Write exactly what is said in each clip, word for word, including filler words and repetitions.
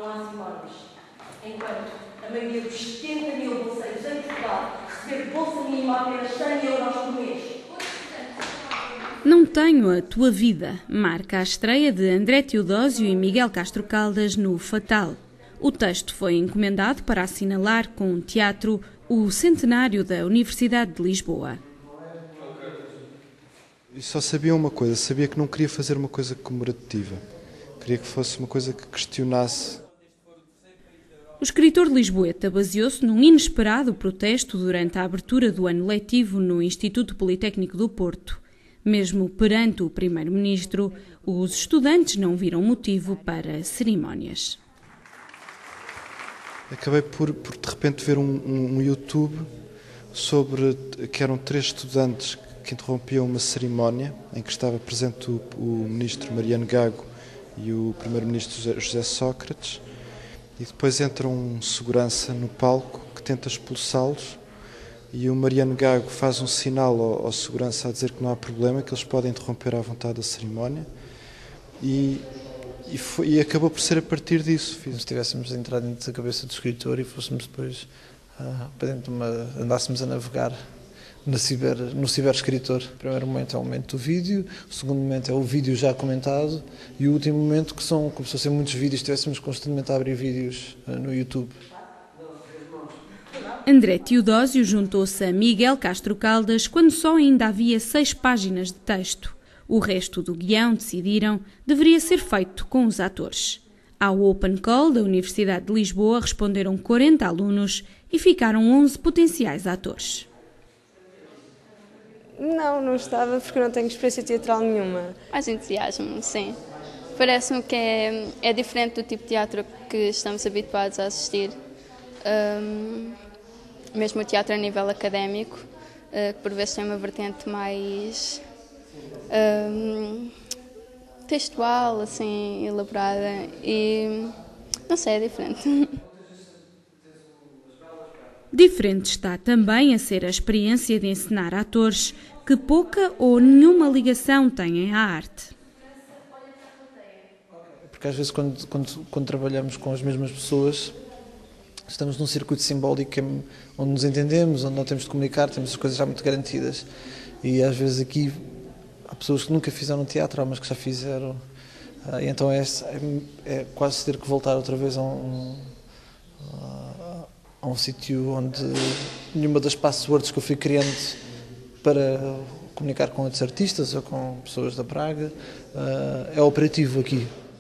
não há simónias. Enquanto a maioria dos setenta mil bolseiros em Portugal receber bolsa mínima apenas cem euros por mês. Não Tenho a Tua Vida marca a estreia de André Teodósio e Miguel Castro Caldas no Fatal. O texto foi encomendado para assinalar com um teatro o centenário da Universidade de Lisboa. Eu só sabia uma coisa, sabia que não queria fazer uma coisa comemorativa. Queria que fosse uma coisa que questionasse. O escritor lisboeta baseou-se num inesperado protesto durante a abertura do ano letivo no Instituto Politécnico do Porto. Mesmo perante o primeiro-ministro, os estudantes não viram motivo para cerimónias. Acabei por, por de repente ver um, um, um YouTube sobre que eram três estudantes que interrompiam uma cerimónia em que estava presente o, o ministro Mariano Gago e o primeiro-ministro José Sócrates, e depois entra um segurança no palco que tenta expulsá-los, e o Mariano Gago faz um sinal ao, ao segurança a dizer que não há problema, que eles podem interromper à vontade a cerimónia, e, e, foi, e acabou por ser a partir disso. Se tivéssemos entrado dentro da cabeça do escritor e fôssemos depois uh, para dentro de uma, andássemos a navegar no ciber, no ciber-escritor. O primeiro momento é o momento do vídeo, o segundo momento é o vídeo já comentado, e o último momento que são, como se fossem muitos vídeos, estivéssemos constantemente a abrir vídeos uh, no YouTube. André Teodósio juntou-se a Miguel Castro Caldas quando só ainda havia seis páginas de texto. O resto do guião, decidiram, deveria ser feito com os atores. Ao Open Call da Universidade de Lisboa responderam quarenta alunos e ficaram onze potenciais atores. Não, não estava porque não tenho experiência teatral nenhuma. Mais entusiasmo, sim. Parece-me que é, é diferente do tipo de teatro que estamos habituados a assistir. Um, mesmo o teatro a nível académico, uh, que por vezes tem uma vertente mais um, textual, assim, elaborada, e não sei, é diferente. Diferente está também a ser a experiência de encenar atores que pouca ou nenhuma ligação têm à arte. Porque às vezes quando, quando, quando trabalhamos com as mesmas pessoas, estamos num circuito simbólico onde nos entendemos, onde não temos de comunicar, temos as coisas já muito garantidas. E às vezes aqui há pessoas que nunca fizeram teatro, há umas que já fizeram. E então é, é, é quase ter que voltar outra vez a um, a um sítio onde nenhuma das passwords que eu fui criando para comunicar com outros artistas ou com pessoas da Praga é operativo aqui.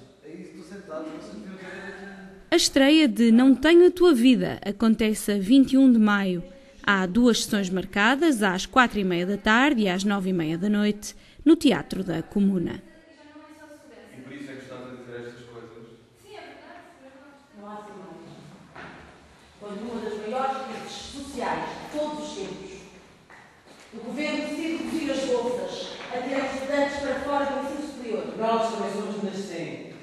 A estreia de Não Tenho a Tua Vida acontece a vinte e um de maio. Há duas sessões marcadas, às quatro e meia da tarde e às nove e meia da noite, no Teatro da Comuna. E por isso é que estás a dizer estas coisas? Sim, é verdade. Não há simónias. Quando uma das maiores crises sociais de todos os tempos, o governo decide reduzir as bolsas a tirar estudantes para fora do ensino superior. Nós também somos nascentes.